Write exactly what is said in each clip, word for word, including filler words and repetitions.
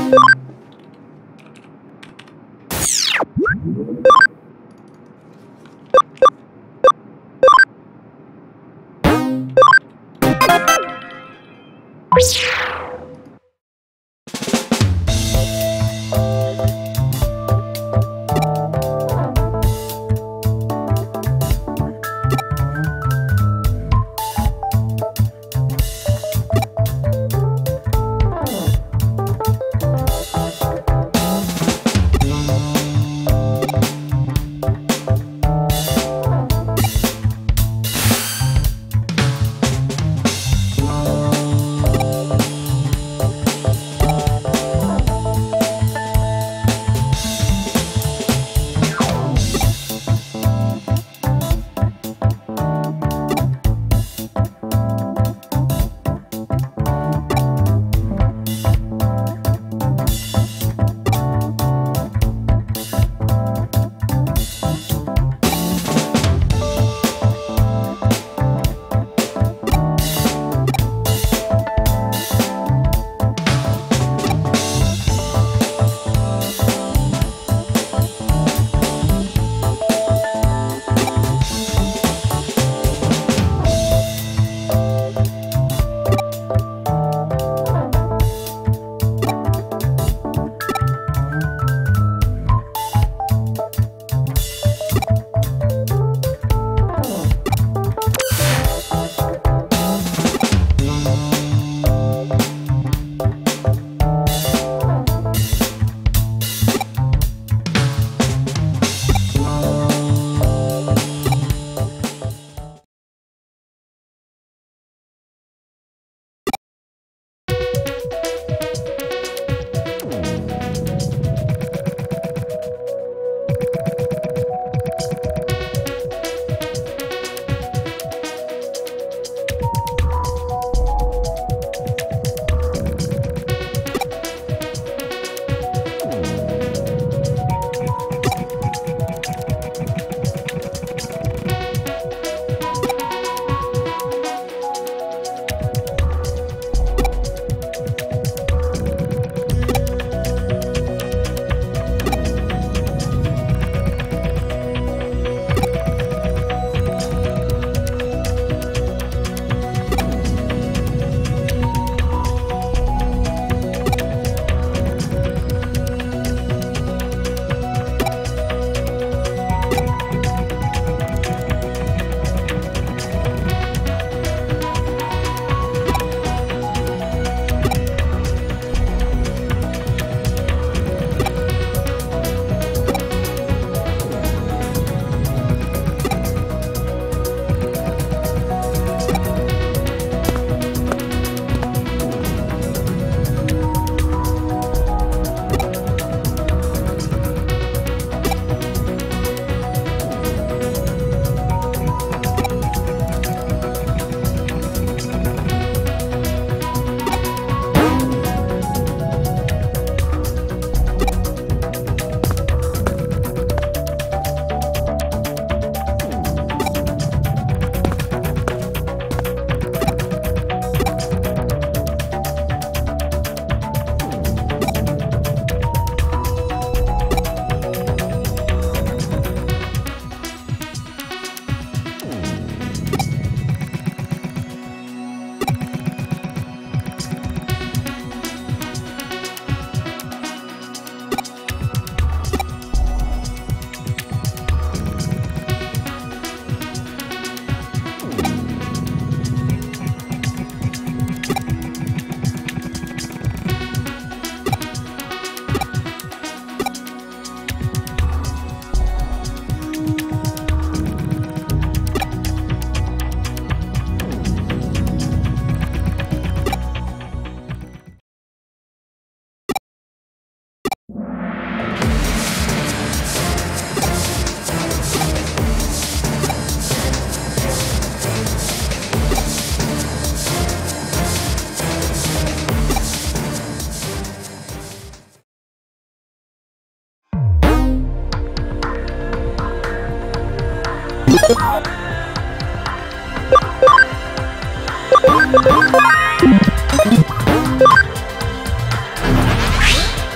you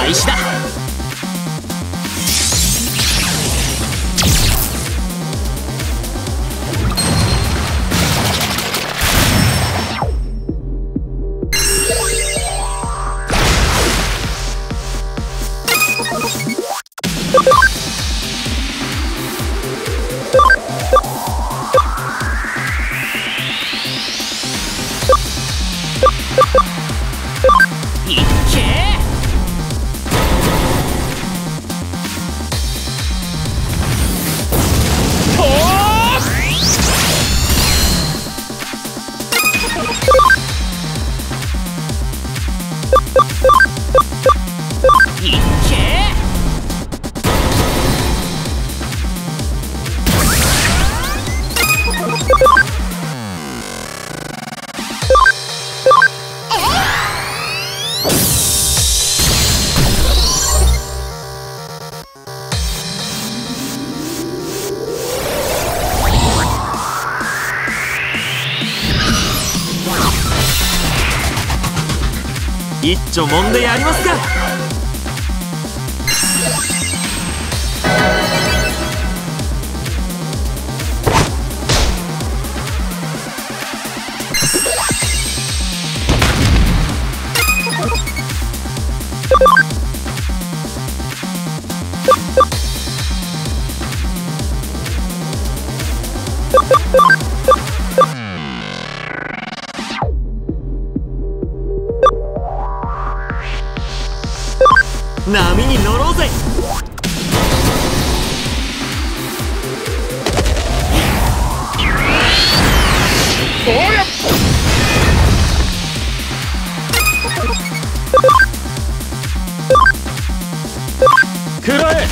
開始だ。一丁もんでやりますか。波に乗ろうぜ。おやっ食らえ。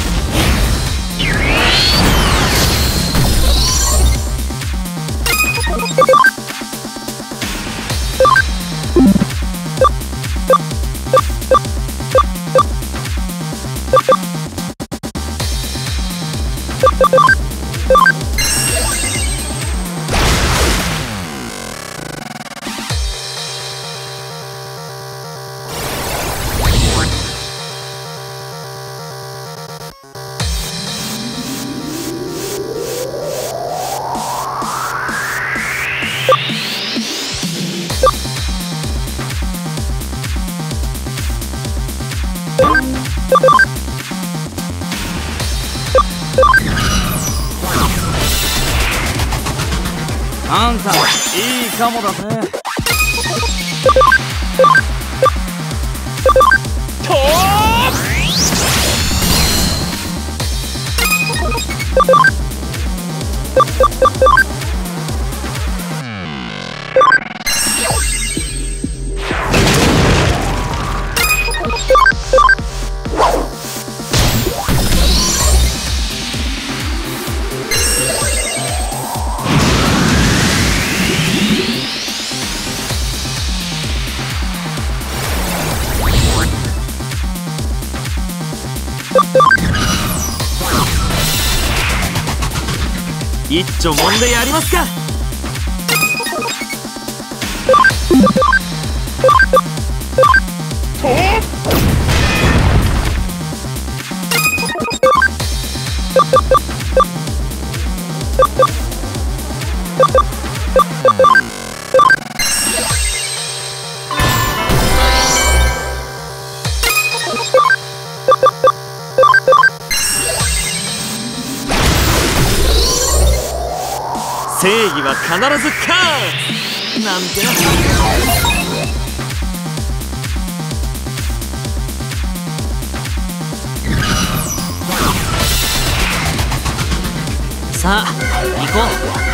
あんたいいかもだぜ。と一丁もんでやりますか。正義は必ず勝つなんてな。さあ行こう。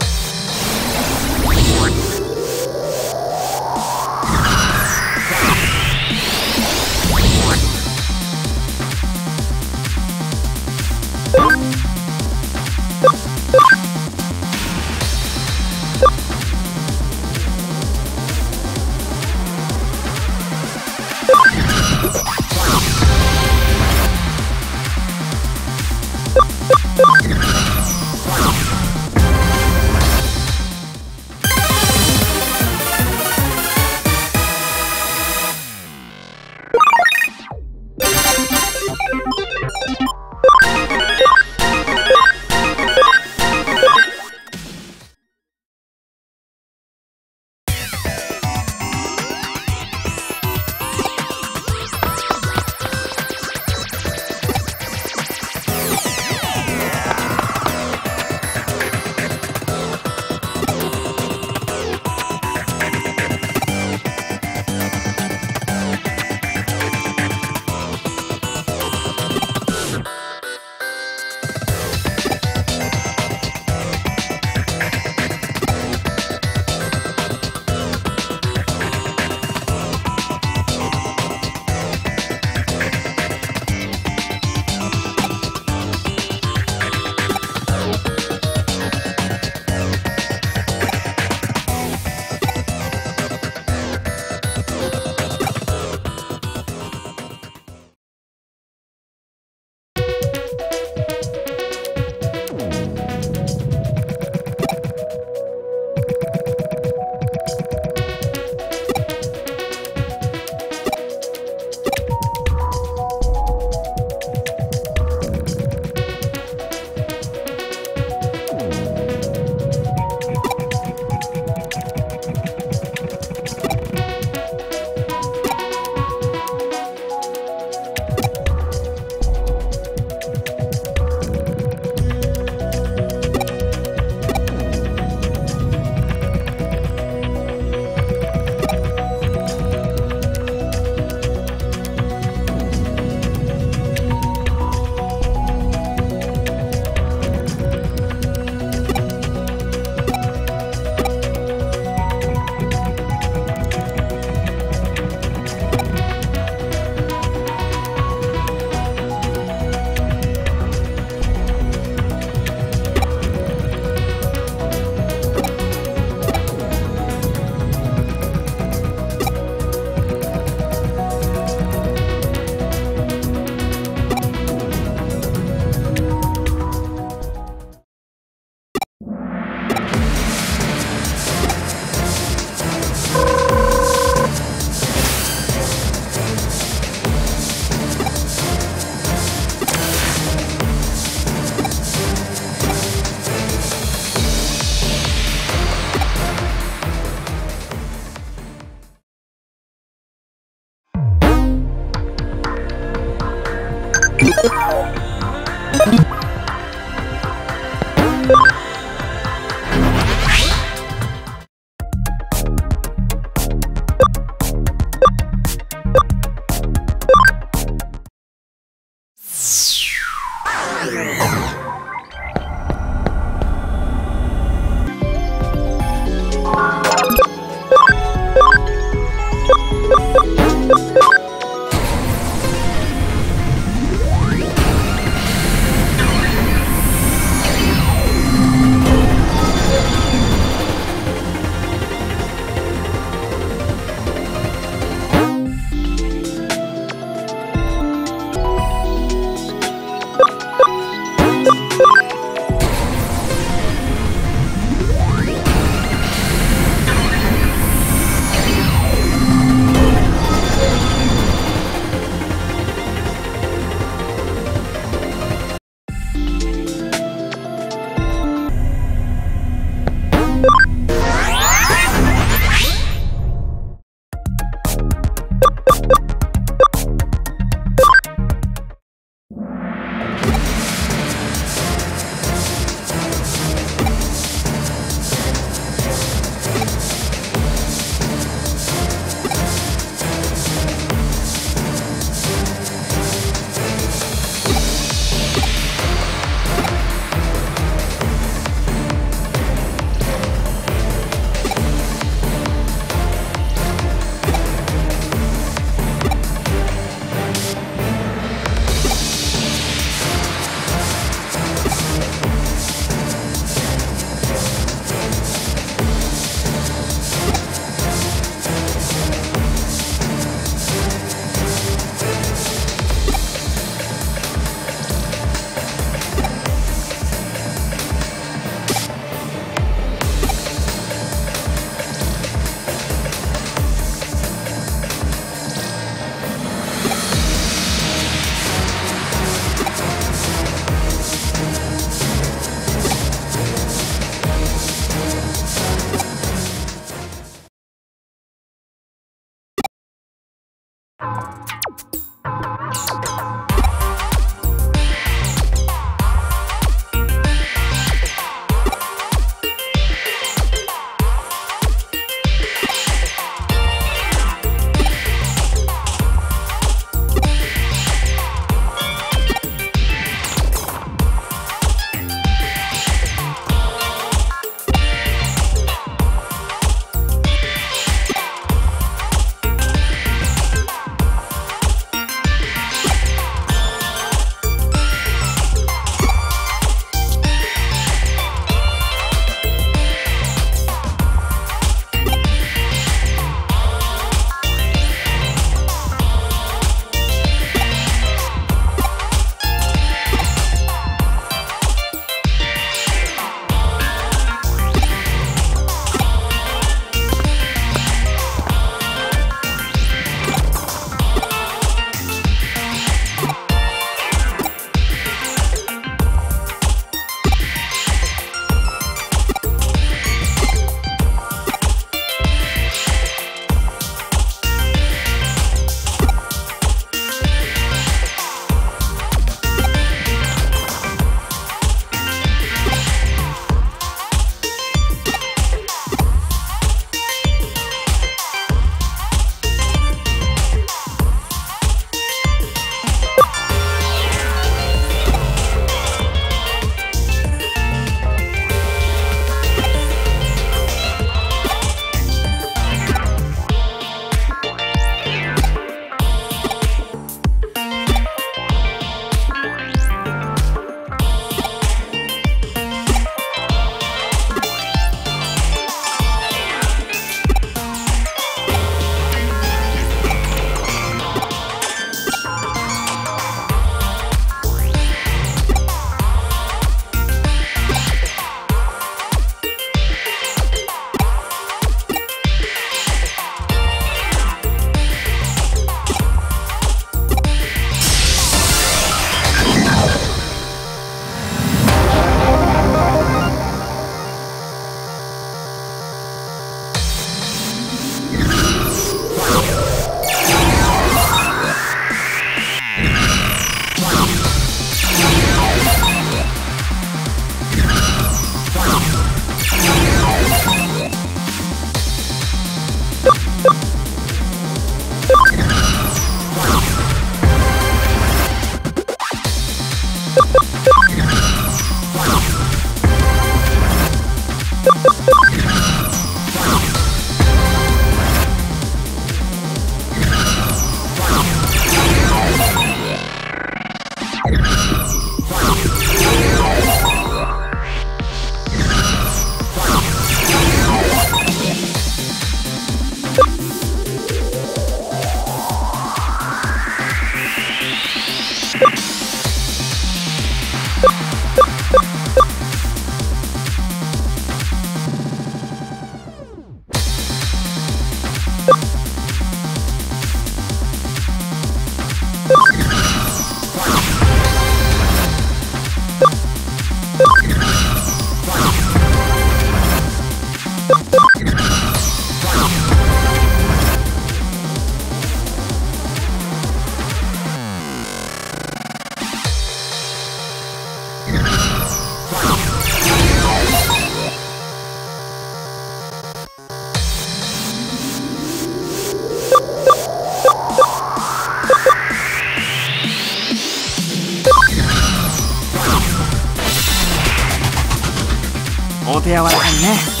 お手柔らかにね。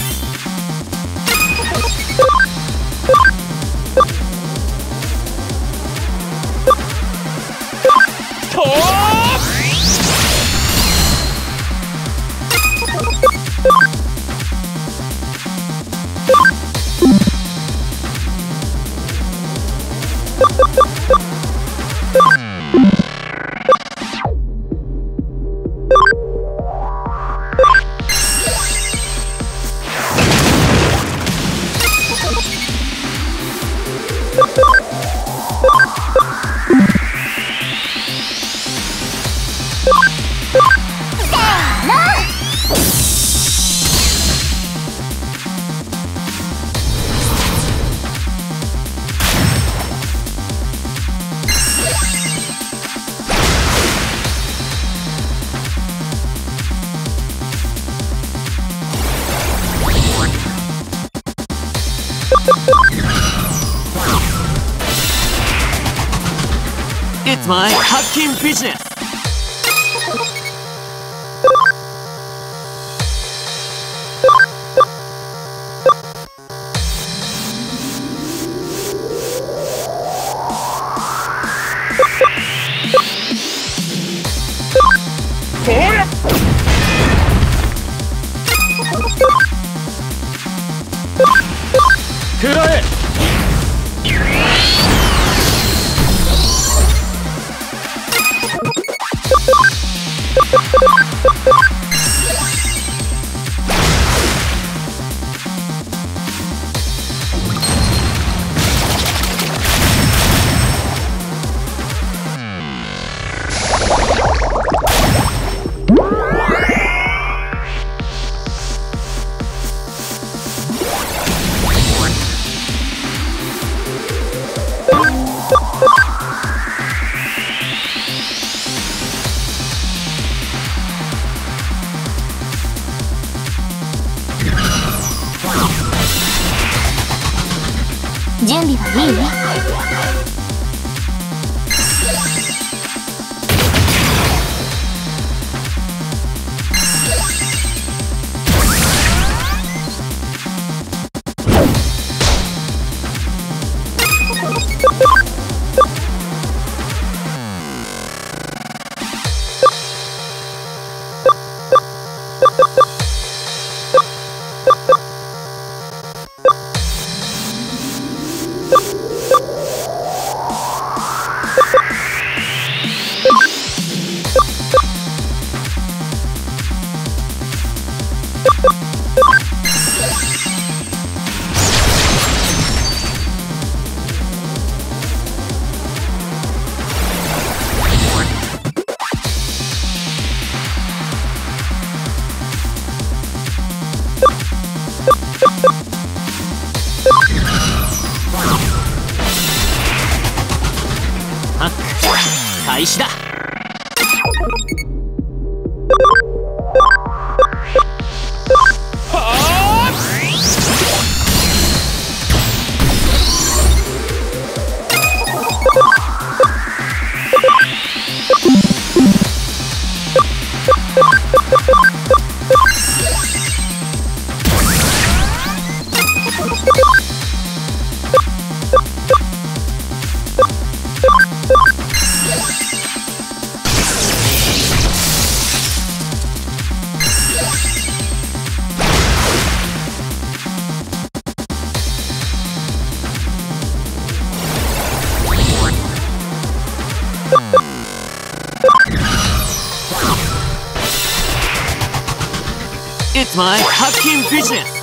It's my hacking business! 食らえ。 準備はいいね。 開始だ。 It's my hacking business!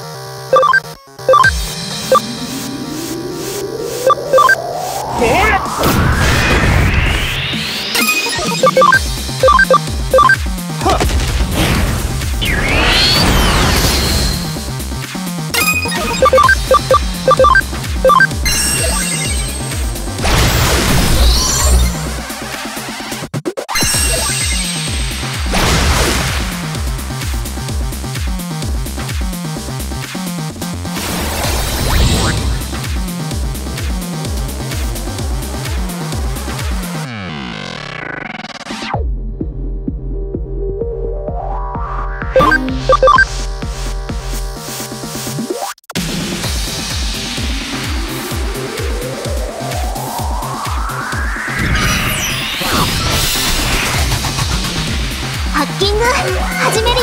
ハッキング始めるよ。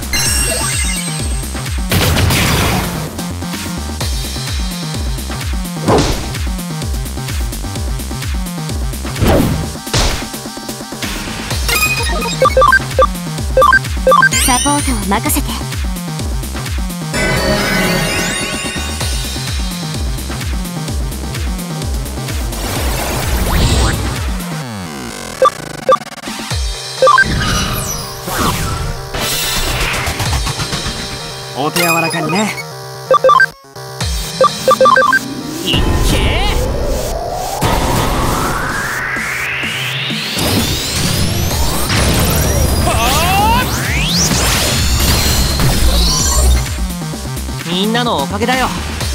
サポートを任せて。 お手柔らかにね。 いっけー！みんなのおかげだよ。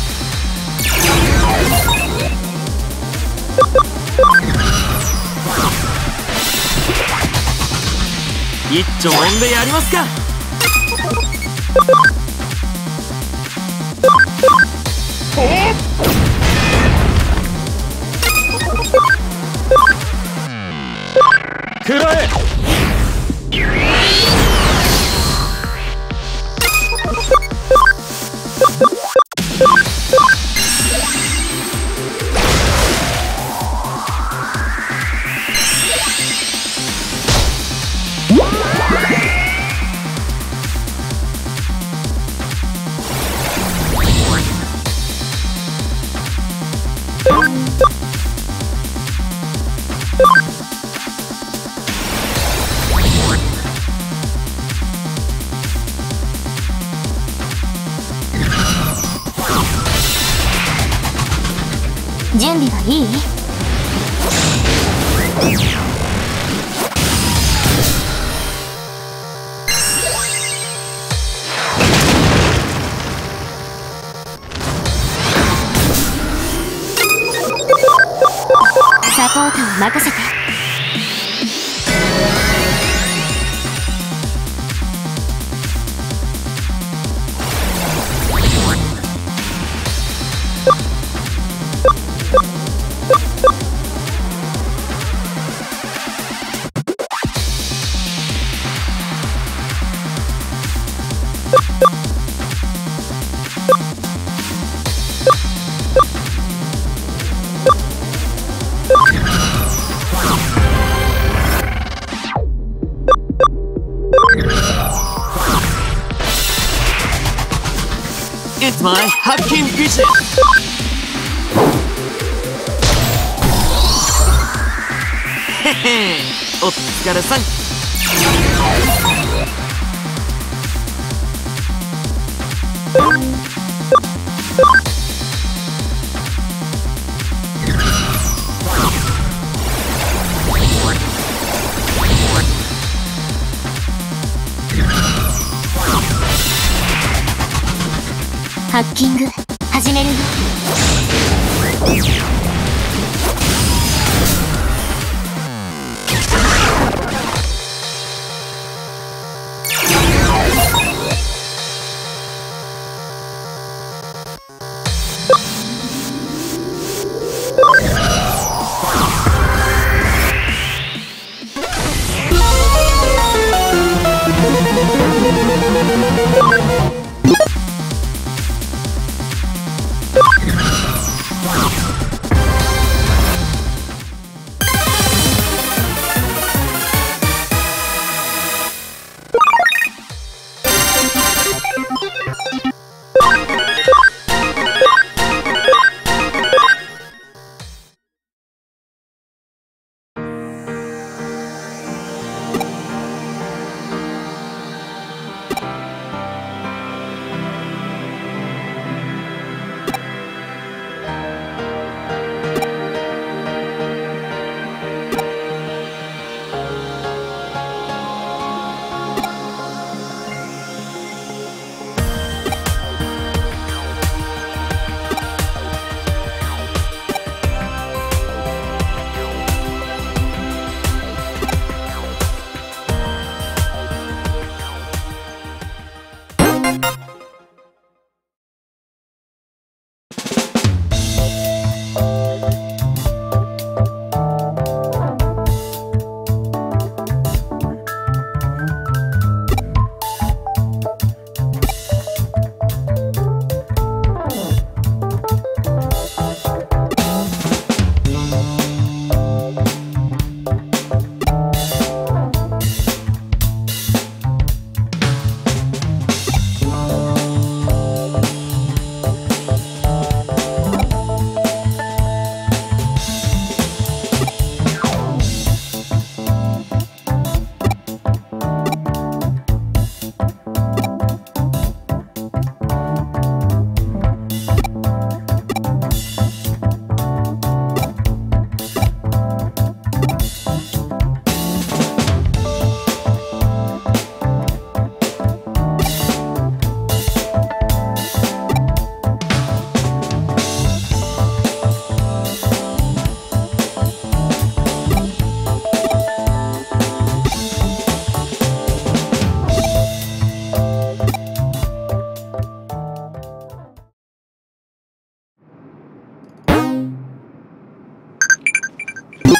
一丁揉んでやりますか。 食らえ。 準備はいい？サポートを任せて。 It's my hacking business! へへお疲れさん。 ハッキング始めるよ。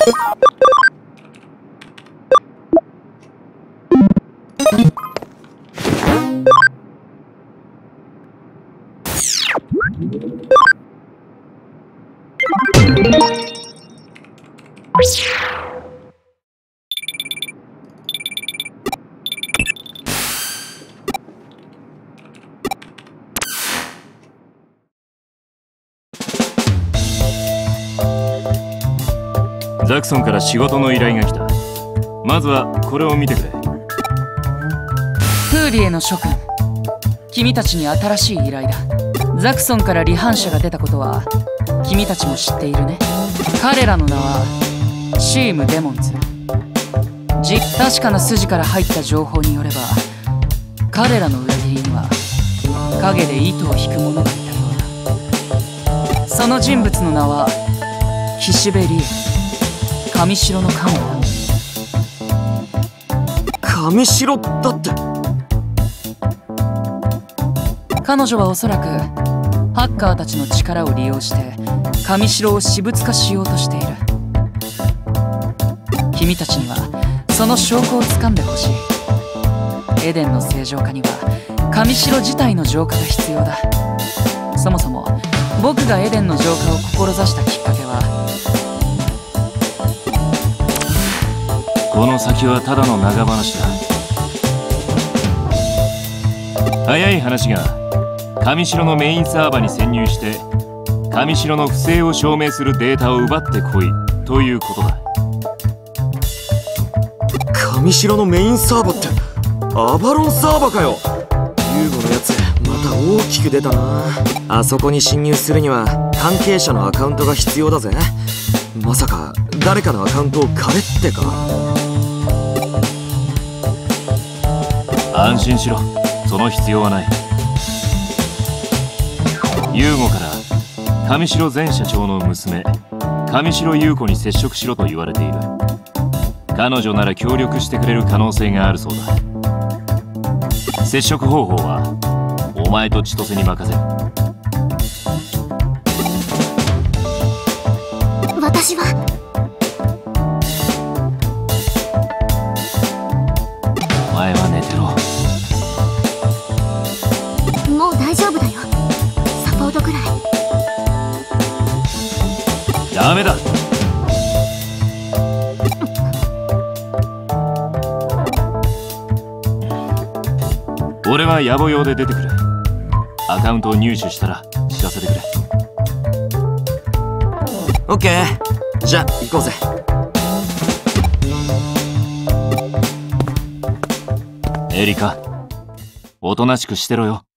ザクソンから仕事の依頼が来た。まずはこれを見てくれ。 フーリエの諸君、君たちに新しい依頼だ。ザクソンから離反者が出たことは君たちも知っているね。彼らの名はチームデモンズ。じ確かな筋から入った情報によれば、彼らの裏切りには陰で糸を引く者がいたようだ。その人物の名は岸辺理恵、神城の神だ。 神城だって。 彼女はおそらくハッカーたちの力を利用して神城を私物化しようとしている。君たちにはその証拠をつかんでほしい。エデンの正常化には神城自体の浄化が必要だ。そもそも僕がエデンの浄化を志したきっかけは、 この先はただの長話だ。早い話が神城のメインサーバーに潜入して神城の不正を証明するデータを奪ってこいということだ。 神城のメインサーバーってアバロンサーバーかよ。ユーゴのやつまた大きく出たな。あそこに侵入するには関係者のアカウントが必要だぜ。まさか誰かのアカウントを借れってか。 安心しろ、その必要はない。ユーゴから神城前社長の娘神城優子に接触しろと言われている。彼女なら協力してくれる可能性があるそうだ。接触方法はお前と千歳に任せる。 私はお前は寝てろ。 もう大丈夫だよ。サポートくらい。 ダメだ。俺は野暮用で出てくる。アカウントを入手したら知らせてくれ。 オッケー、じゃあ行こうぜ。 エリカ、おとなしくしてろよ。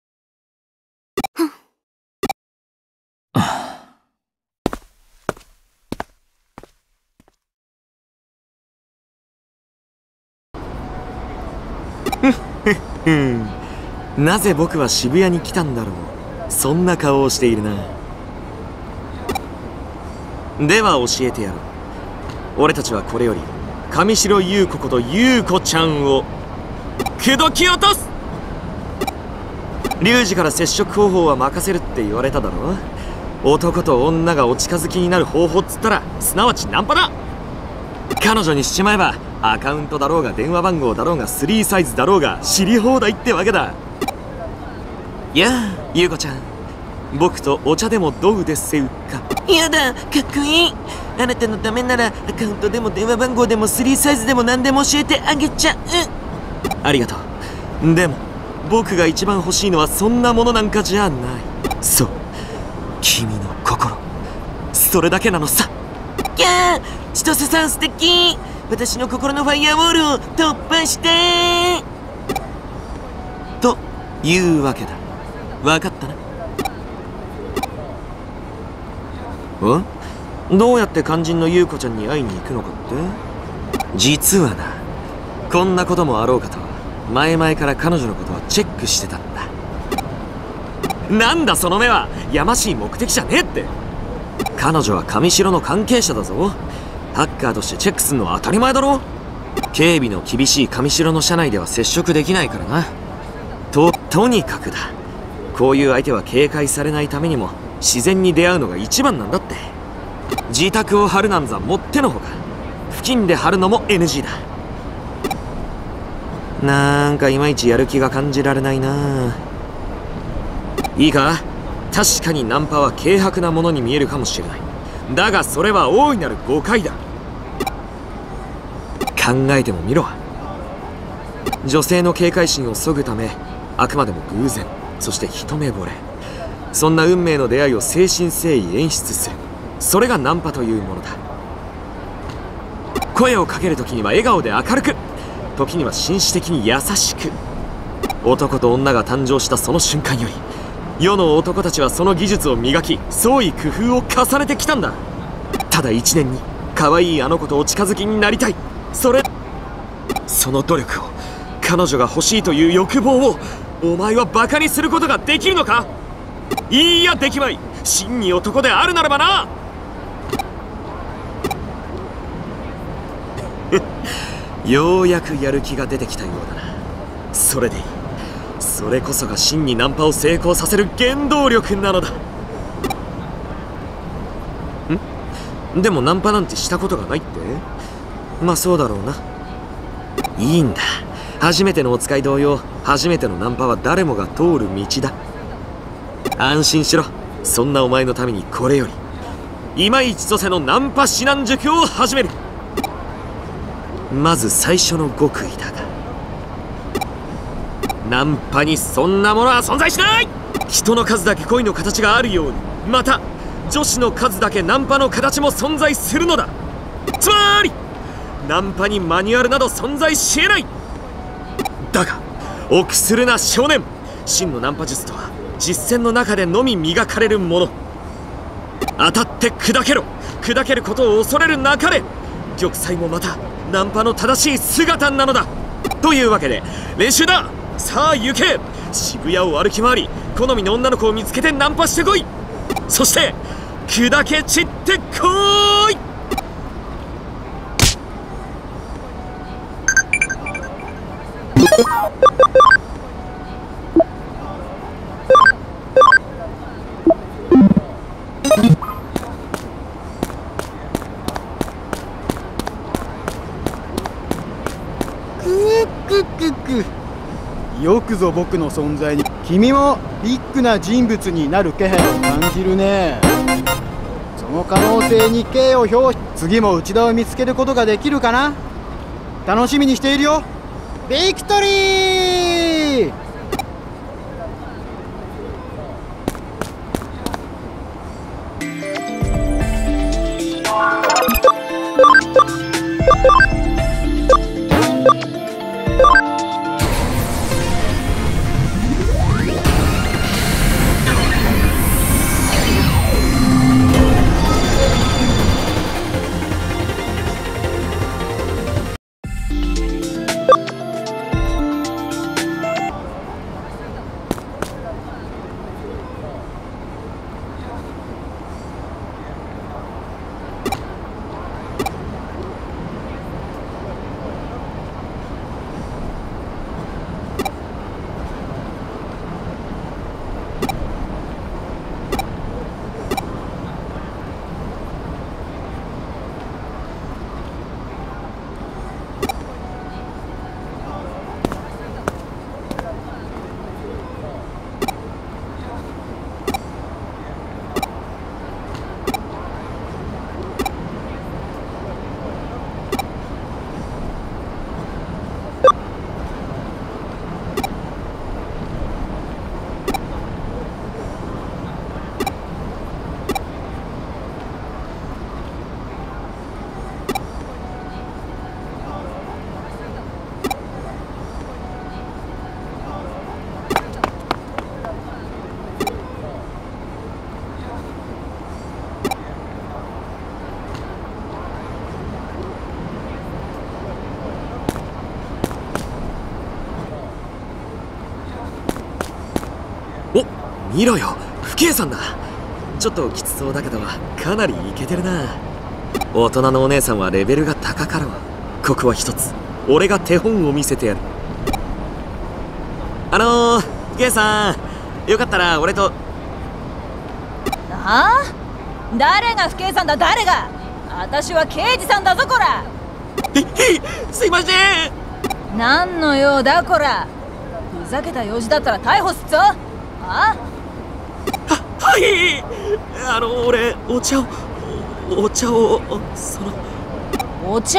なぜ僕は渋谷に来たんだろう。そんな顔をしているな。では教えてやろう。俺たちはこれより神城優子こと優子ちゃんを口説き落とす。リュウジから接触方法は任せるって言われただろ。男と女がお近づきになる方法っつったらすなわちナンパだ。彼女にしちまえばアカウントだろうが電話番号だろうがスリーサイズだろうが知り放題ってわけだ。いやあ、優子ちゃん、僕とお茶でもどうですせうか。 やだ、かっこいい。あなたのためならアカウントでも電話番号でもスリーサイズでも何でも教えてあげちゃう。 ありがとう。でも僕が一番欲しいのはそんなものなんかじゃない。そう、君の心、それだけなのさ。 キャー、千歳さん素敵。私の心のファイヤーウォールを突破してというわけだ。分かったな。ん？どうやって肝心の優子ちゃんに会いに行くのかって？実はな、こんなこともあろうかと前々から彼女のことはチェックしてたんだ。なんだその目は。やましい目的じゃねえって。彼女は神城の関係者だぞ。ハッカーとしてチェックするのは当たり前だろ。警備の厳しい神城の社内では接触できないからな。ととにかくだ、こういう相手は警戒されないためにも自然に出会うのが一番なんだって。 自宅を張るなんざもってのほか。付近で張るのも エヌジー だ。なんかいまいちやる気が感じられないな。いいか、確かにナンパは軽薄なものに見えるかもしれない。だがそれは大いなる誤解だ。考えてもみろ。女性の警戒心を削ぐため、あくまでも偶然、そして一目惚れ、そんな運命の出会いを誠心誠意演出する。それがナンパというものだ。声をかける時には笑顔で明るく、時には紳士的に優しく。男と女が誕生したその瞬間より、世の男たちはその技術を磨き、創意工夫を重ねてきたんだ。ただ一年に可愛いあの子とお近づきになりたい。それその努力を、彼女が欲しいという欲望をお前はバカにすることができるのか。いいやできまい。真に男であるならばな。ようやくやる気が出てきたようだな。それでいい。それこそが真にナンパを成功させる原動力なのだ。んでもナンパなんてしたことがないって。まあそうだろうな。いいんだ。初めてのお使い同様、初めてのナンパは誰もが通る道だ。安心しろ。そんなお前のためにこれより今一千歳のナンパ指南塾を始める。まず最初の極意だが、ナンパにそんなものは存在しない。人の数だけ恋の形があるように、また女子の数だけナンパの形も存在するのだ。つまりナンパにマニュアルなど存在し得ない。だが臆するな少年。真のナンパ術とは実践の中でのみ磨かれるもの。当たって砕けろ。砕けることを恐れるなかれ。玉砕もまたナンパの正しい姿なのだ。というわけで練習だ。さあ行け。渋谷を歩き回り、好みの女の子を見つけてナンパしてこい。そして砕け散ってこーい。 くくくよくぞ僕の存在に。君もビッグな人物になる気配を感じるね。その可能性に敬を表し、次も内田を見つけることができるかな。楽しみにしているよ。ビクトリー。 見ろよ、不敬さんだ。ちょっときつそうだけどかなりイケてるな。大人のお姉さんはレベルが高かろう。ここは一つ俺が手本を見せてやる。あのー、不敬さん、よかったら俺と。 ああ、 誰が不敬さんだ、誰が。私は刑事さんだぞこら。 すいません。 何の用だこら。ふざけた用事だったら逮捕すっぞ。あは、はい。あの俺お茶をお茶をそのお茶。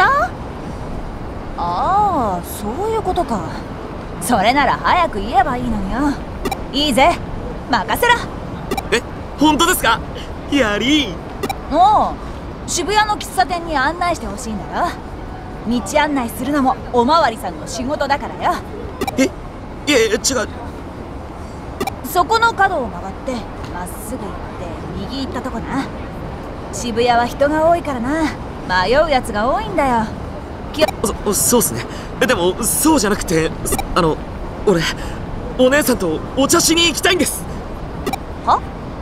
ああ、そういうことか。それなら早く言えばいいのよ。いいぜ、任せろ。 え、本当ですか。やり。 おう、渋谷の喫茶店に案内してほしいんだろ。道案内するのもおまわりさんの仕事だからよ。 え、いや違う。 そこの角を曲がってまっすぐ行って右行ったとこな。渋谷は人が多いからな、迷うやつが多いんだよ。 そ、そうっすね。でもそうじゃなくて、あの俺お姉さんとお茶しに行きたいんです。 は？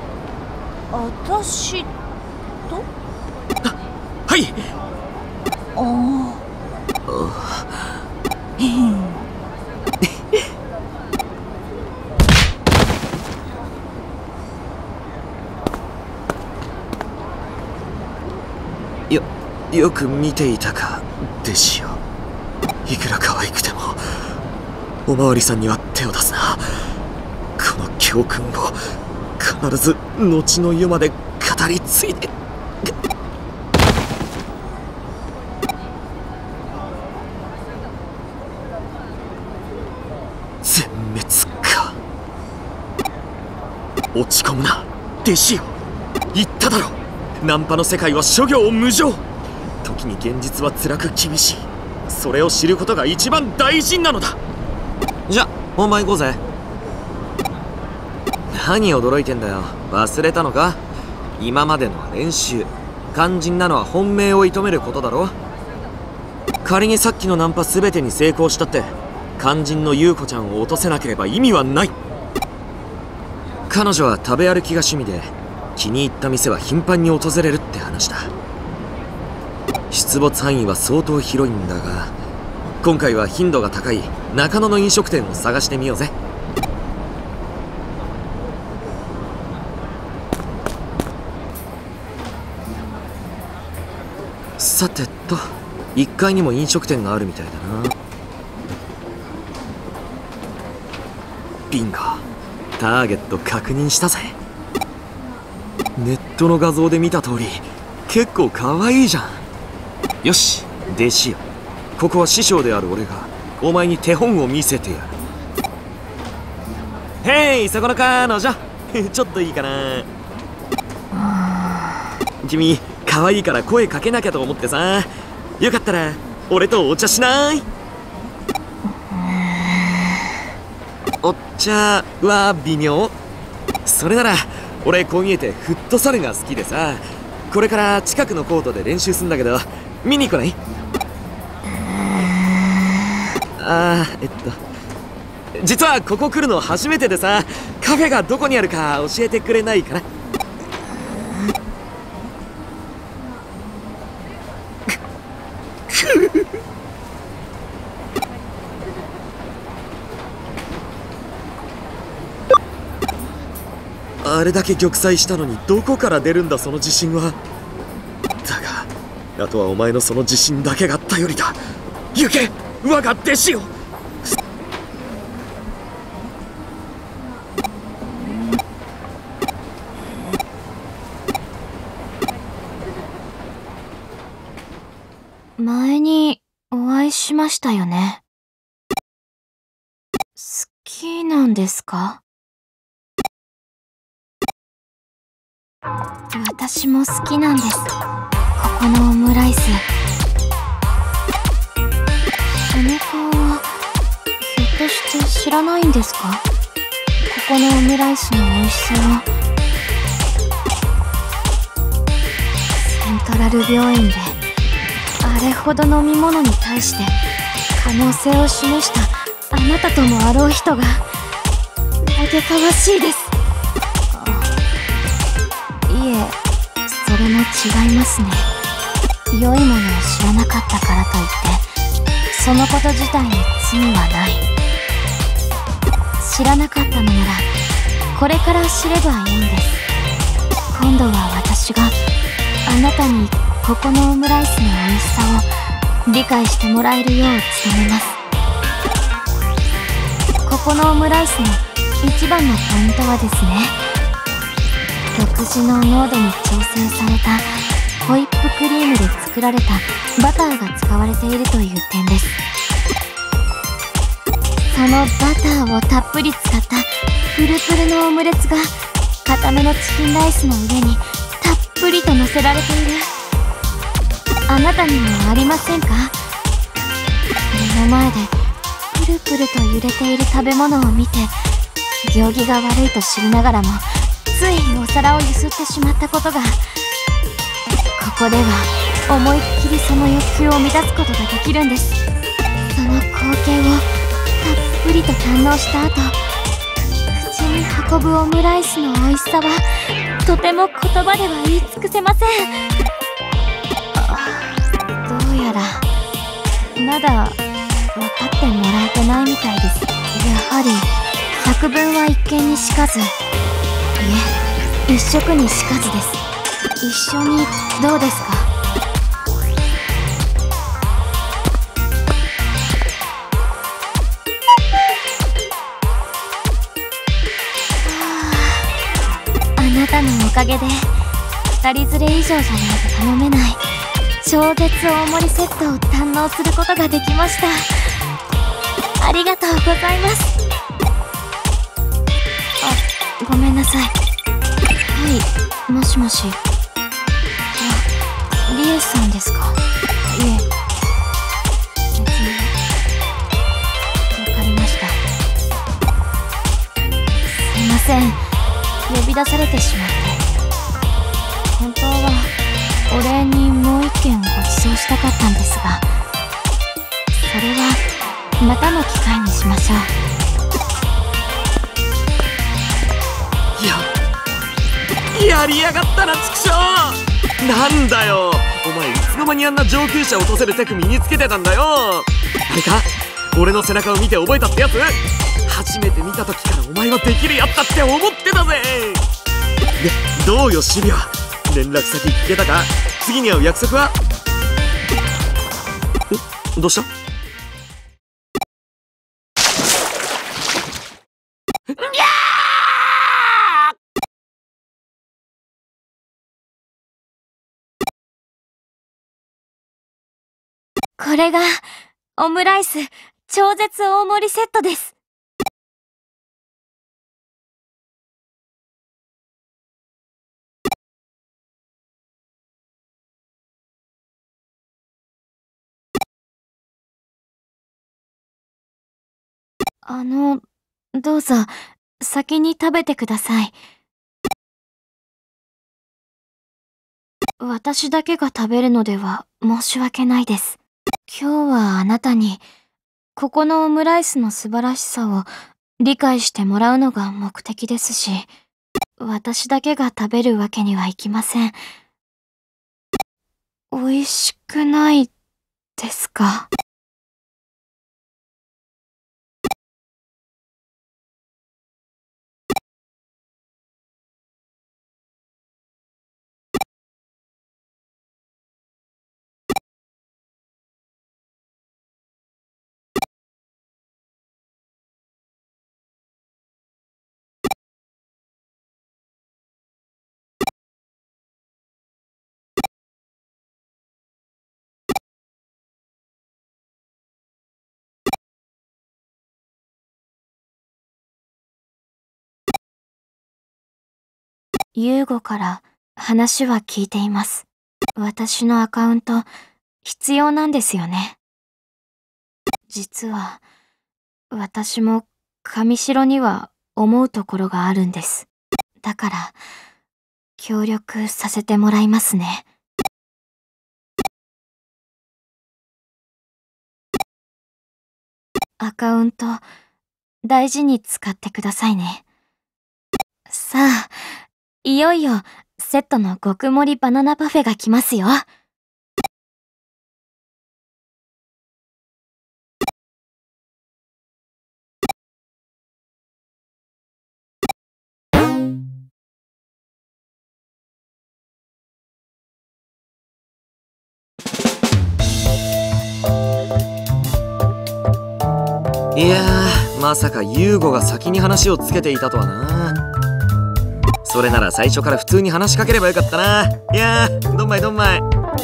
私と？ は、はい。 おお。へへ。 よ、よく見ていたか、弟子よ。いくら可愛くてもおまわりさんには手を出すな。この教訓を必ず後の世まで語り継いで。全滅か。落ち込むな弟子よ。言っただろ、ナンパの世界は諸行無常。時に現実は辛く厳しい。それを知ることが一番大事なのだ。じゃ、本番行こうぜ。何驚いてんだよ、忘れたのか。今までのは練習、肝心なのは本命を射止めることだろ。仮にさっきのナンパ全てに成功したって肝心の優子ちゃんを落とせなければ意味はない。彼女は食べ歩きが趣味で、気に入った店は頻繁に訪れるって話だ。出没範囲は相当広いんだが、今回は頻度が高い中野の飲食店を探してみようぜ。さてと、いっかいにも飲食店があるみたいだな。ビンゴ、ターゲット確認したぜ。ネットの画像で見た通り結構可愛いじゃん。よし、弟子よ。ここは師匠である俺がお前に手本を見せてやる。へい、そこの彼女ちょっといいかな。君可愛いから声かけなきゃと思ってさ。よかったら俺とお茶しない？お茶は微妙。それなら俺こう見えてフットサルが好きでさ、これから近くのコートで練習するんだけど見に来ない？あー、えっと実はここ来るの初めてでさ、カフェがどこにあるか教えてくれないかな？あれだけ玉砕したのにどこから出るんだその自信は。だがあとはお前のその自信だけが頼りだ。行け我が弟子よ。 前にお会いしましたよね。好きなんですか？私も好きなんです。ここのオムライス。その顔はひょっとして知らないんですか？ここのオムライスの美味しさを。セントラル病院であれほど飲み物に対して可能性を示したあなたともあろう人が嘆かわしいです。いえ、それも違いますね。良いものを知らなかったからといってそのこと自体に罪はない。知らなかったのならこれから知ればいいんです。 今度は私があなたにここのオムライスの美味しさを理解してもらえるよう努めます。ここのオムライスの一番のポイントはですね、独自の濃度に調整されたホイップクリームで作られたバターが使われているという点です。そのバターをたっぷり使ったプルプルのオムレツが固めのチキンライスの上にたっぷりと乗せられている。あなたにもありませんか？目の前でプルプルと揺れている食べ物を見て、行儀が悪いと知りながらもついお皿をゆすってしまったことが。ここでは思いっきりその欲求を満たすことができるんです。その光景をたっぷりと堪能した後、口に運ぶオムライスの美味しさはとても言葉では言い尽くせません。どうやらまだ分かってもらえてないみたいです。やはり百聞は一見にしかず、いえ一食にしかずです。一緒にどうですか？あなたのおかげでふたり連れ以上じゃないと頼めない超絶大盛りセットを堪能することができました。ありがとうございます。あ、ごめんなさい。はい、もしもし。リエさんですか？いえ、別に。わかりました。すいません、呼び出されてしまって。本当はお礼にもう一件ご馳走したかったんですが、それはまたの機会にしましょう。ややりやがったな、畜生。なんだよ、お前いつの間にあんな上級者を落とせるテク身につけてたんだよ。あれか、俺の背中を見て覚えたってやつ？初めて見た時からお前はできるやつだって思ってたぜ。で、どうよシビア、連絡先聞けたか？次に会う約束は？お、どうした？ これがオムライス超絶大盛りセットです。あの、どうぞ先に食べてください。私だけが食べるのでは申し訳ないです。今日はあなたにここのオムライスの素晴らしさを理解してもらうのが目的ですし、私だけが食べるわけにはいきません。美味しくないですか？ユーゴから話は聞いています。私のアカウント必要なんですよね。実は私も上白には思うところがあるんです。だから協力させてもらいますね。アカウント大事に使ってくださいね。さあ、いよいよセットの極盛りバナナパフェが来ますよ。 いやー、まさかユーゴが先に話をつけていたとはな。それなら最初から普通に話しかければよかったな。いやー、どんまいどんまい。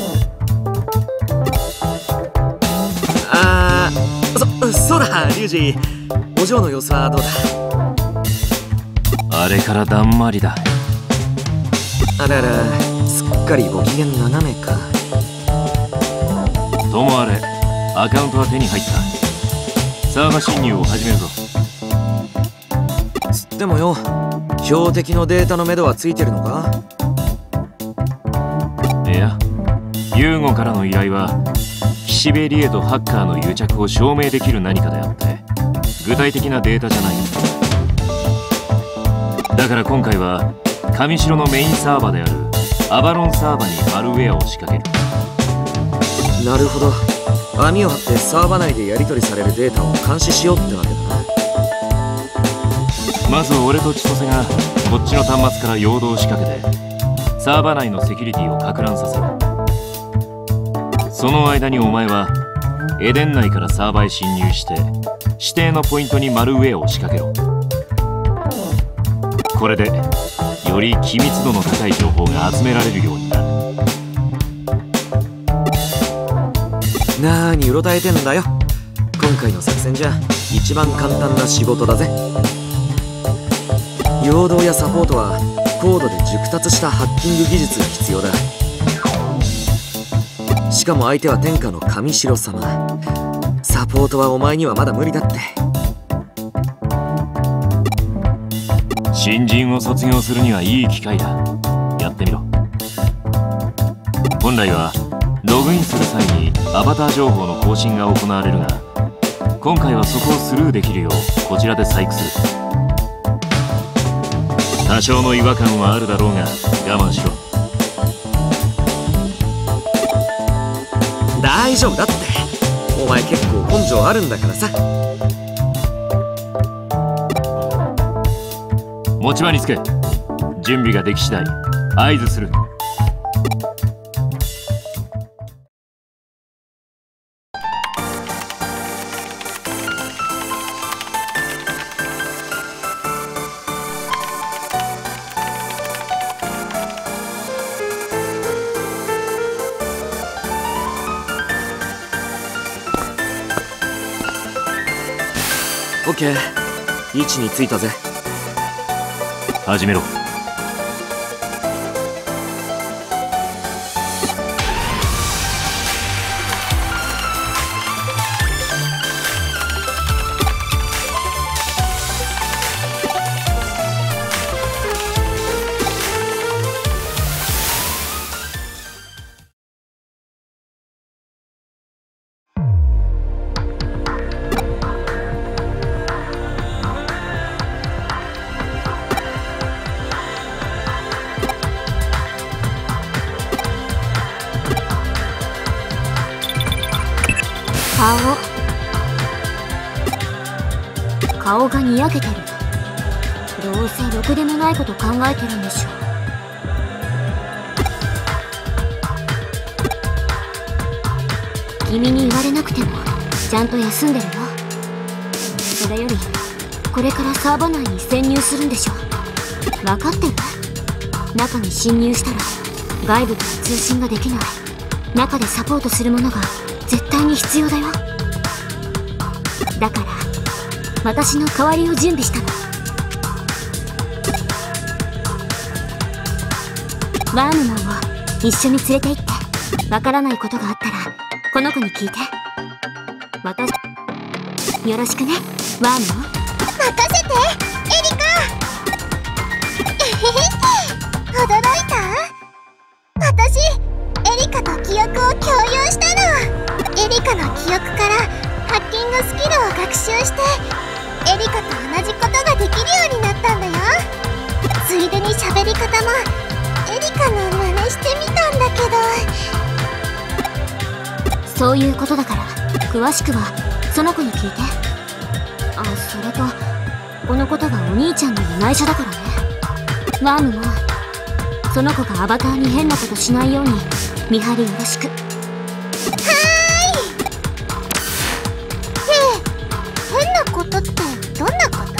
あー、そ、そうだ、リュウジ。お嬢の様子はどうだ？ あれからだんまりだ。 あらら、すっかりご機嫌斜めか。 ともあれ、アカウントは手に入った。サーバ侵入を始めるぞ。 つってもよ、標的のデータの目処はついてるのか？ いや、ユーゴからの依頼は岸辺理恵とハッカーの癒着を証明できる何かであって、具体的なデータじゃない。だから今回は上城のメインサーバーであるアバロンサーバーにマルウェアを仕掛ける。 なるほど。網を張ってサーバー内でやり取りされるデータを監視しようってわけだな。 まず俺と千歳がこっちの端末から陽動を仕掛けてサーバー内のセキュリティを撹乱させる。その間にお前はエデン内からサーバーへ侵入して指定のポイントにマルウェアを仕掛けろ。これでより機密度の高い情報が集められるようになる。 なーにうろたえてんだよ。今回の作戦じゃ一番簡単な仕事だぜ。陽動やサポートは高度で熟達したハッキング技術が必要だ。しかも相手は天下の上城様。サポートはお前にはまだ無理だって。 新人を卒業するにはいい機会だ。やってみろ。本来はログインする際にアバター情報の更新が行われるが、今回はそこをスルーできるようこちらで細工する。多少の違和感はあるだろうが我慢しろ。 大丈夫だって。お前結構根性あるんだからさ。 持ち場につけ。準備ができ次第合図する。 オッケー、位置についたぜ。 始めろ。 顔がにやけてる。どうせろくでもないこと考えてるんでしょ。君に言われなくてもちゃんと休んでるよ。それよりこれからサーバー内に潜入するんでしょ。分かってる？中に侵入したら外部とは通信ができない。中でサポートするものが絶対に必要だよ。だから私の代わりを準備したの。ワームマンを一緒に連れて行って、わからないことがあったらこの子に聞いて。私よろしくね、ワームマン。 任せて、エリカ。えへへ、驚いた？私エリカと記憶を共有したの。エリカの記憶からハッキングスキルを学習してエリカと同じことができるようになったんだよ。ついでに喋り方もエリカの真似してみたんだけど。そういうことだから詳しくはその子に聞いて。あ、それとこのことがお兄ちゃんの内緒だからね。ワームもその子がアバターに変なことしないように見張りよろしく。 はーい。って変なこことってどんなこと？